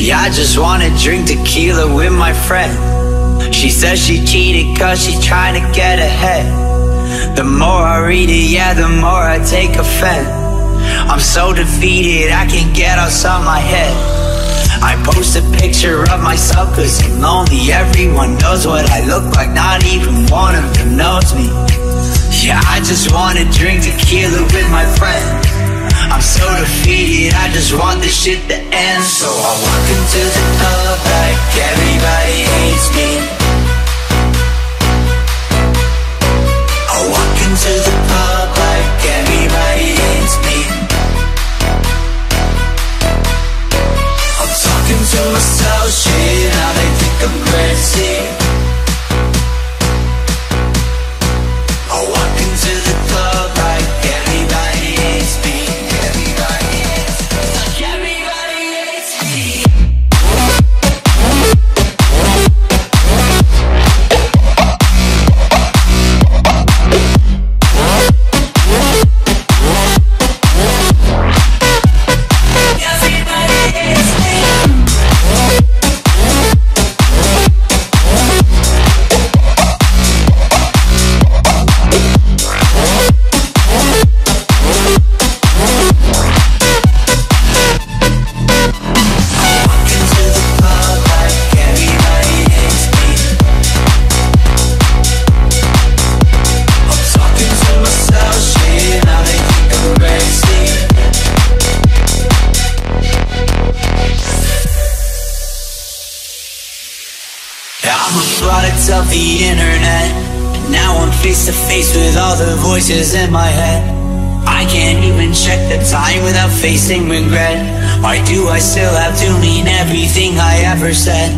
Yeah, I just wanna drink tequila with my friend. She says she cheated cause she trying to get ahead. The more I read it, yeah, the more I take offense. I'm so defeated, I can't get outside my head. I post a picture of myself cause I'm lonely. Everyone knows what I look like, not even one of them knows me. Yeah, I just wanna drink tequila with my friends. I'm so defeated, I just want this shit to end. So I walk into the club like everybody hates me. I walk into the club like everybody hates me. I'm talking to myself, shit, now they think I'm crazy. I walk into the club like everybody hates me. Of the internet, now I'm face to face with all the voices in my head. I can't even check the time without facing regret. Why do I still have to mean everything I ever said?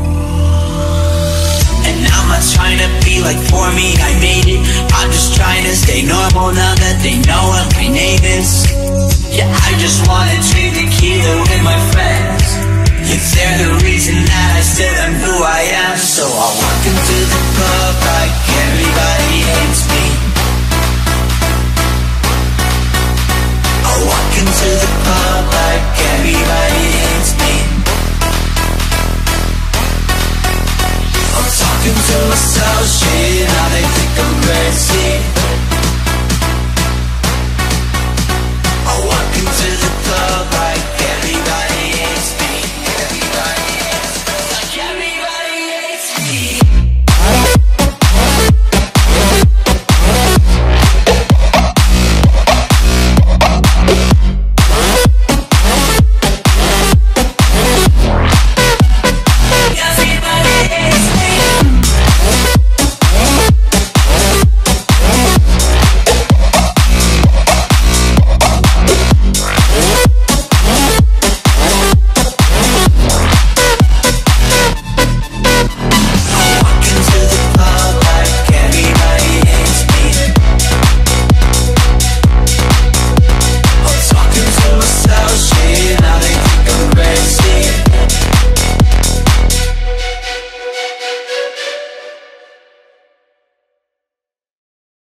And I'm not trying to be like, for me, I made it. I'm just trying to stay normal now that they know what my name is. Yeah, I just wanna drink tequila with my friends. If they're the reason that I still am who I am. So I walk in